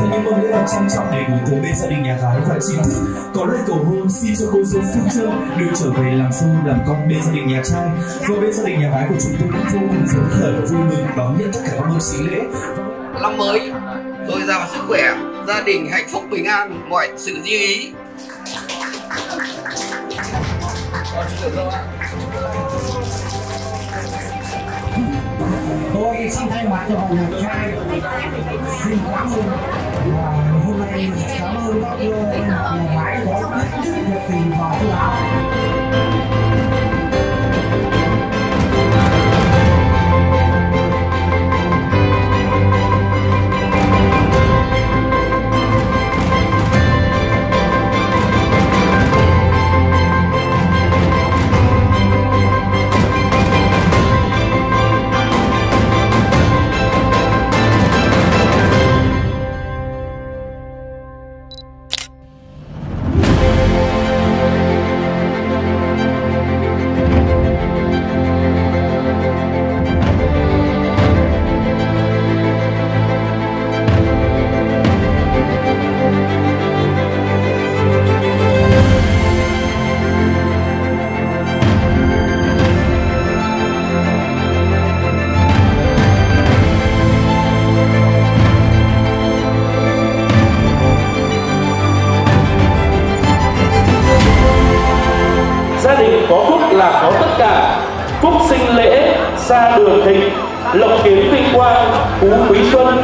ra những mâm lễ vật trang trọng để gửi tới bên gia đình nhà gái và chính thức có lời cầu hôn xin cho cô dâu Phương Trâm được trở về làm dâu làm con bên gia đình nhà trai. Và bên gia đình nhà gái của chúng tôi cũng vô cùng phấn khởi và vui mừng đón nhận tất cả các mâm xính lễ. Năm mới dồi dào sức khỏe, gia đình hạnh phúc bình an, mọi sự như ý. Tôi xin thay mặt cho nhà trai xin cảm ơn hôm nay cảm ơn các nhà gái đã quyết định việc tình vào cái áo. Gia đình có phúc là có tất cả, phúc sinh lễ, xa đường thịnh, lộc kiến vinh quang, phú quý xuân.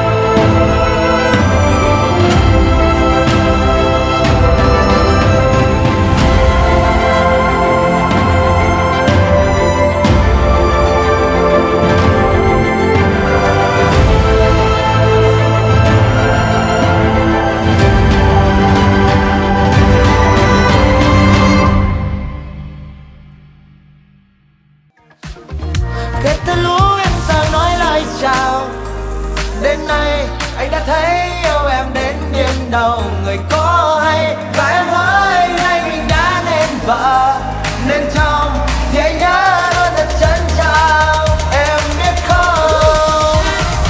Kết thúc lũ em giờ nói lời chào. Đến nay anh đã thấy yêu em đến điên đầu. Người có hay và em hỡi nay mình đã nên vợ nên chồng thì anh nhớ luôn thật trân trọng. Em biết không,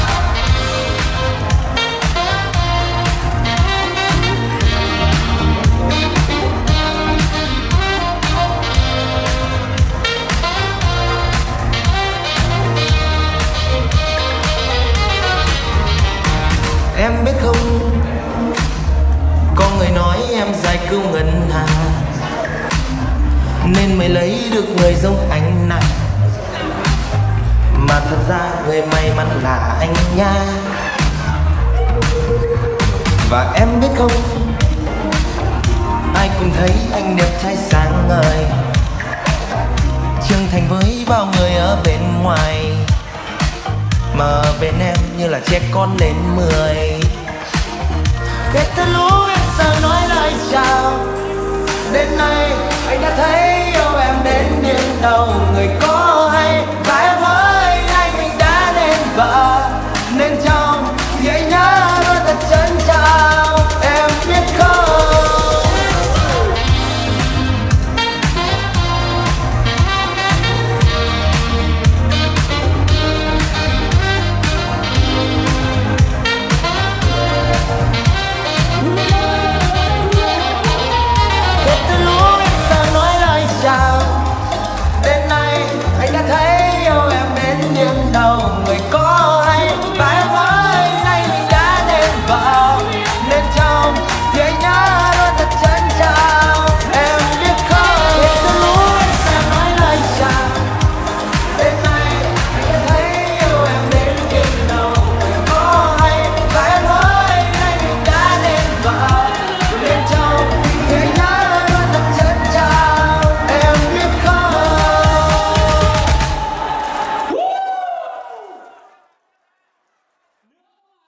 em biết không, có người nói em giải cứu ngân hàng nên mới lấy được người giống anh này. Mà thật ra người may mắn là anh nha. Và em biết không, ai cũng thấy anh đẹp trai sáng ngời, trưởng thành với bao người ở bên ngoài, mà bên em như là trẻ con lên 10. Kết thúc lũ em giờ nói lời chào. Đến nay anh đã thấy yêu em đến điên đầu. Người có